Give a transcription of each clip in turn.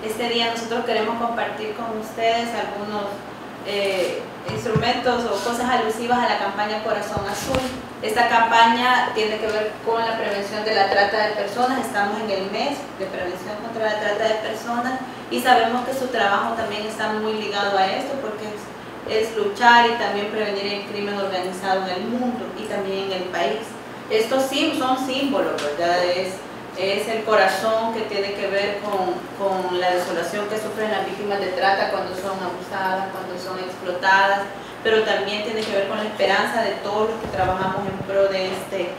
Este día nosotros queremos compartir con ustedes algunos instrumentos o cosas alusivas a la campaña Corazón Azul. Esta campaña tiene que ver con la prevención de la trata de personas. Estamos en el mes de prevención contra la trata de personas y sabemos que su trabajo también está muy ligado a esto, porque es luchar y también prevenir el crimen organizado en el mundo y también en el país. Estos son símbolos, ¿verdad? Es el corazón que tiene que ver con la desolación que sufren las víctimas de trata cuando son abusadas, cuando son explotadas, pero también tiene que ver con la esperanza de todos los que trabajamos en pro de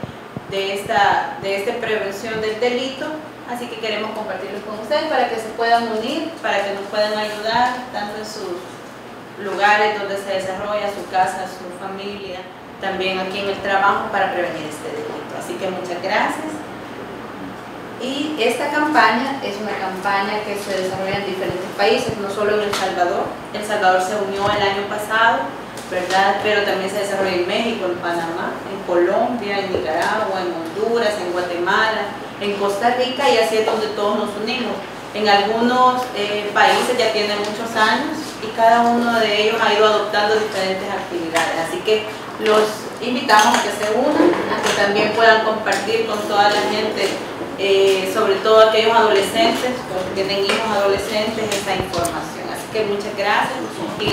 esta prevención del delito. Así que queremos compartirlos con ustedes para que se puedan unir, para que nos puedan ayudar tanto en sus lugares donde se desarrolla, su casa, su familia, también aquí en el trabajo, para prevenir este delito. Así que muchas gracias. Y esta campaña es una campaña que se desarrolla en diferentes países, no solo en El Salvador. El Salvador se unió el año pasado, ¿verdad? Pero también se desarrolla en México, en Panamá, en Colombia, en Nicaragua, en Honduras, en Guatemala, en Costa Rica, y así es donde todos nos unimos. En algunos países ya tienen muchos años y cada uno de ellos ha ido adoptando diferentes actividades. Así que los invitamos a que se unan, a que también puedan compartir con toda la gente, sobre todo aquellos adolescentes, porque tienen hijos adolescentes, esta información. Así que muchas gracias.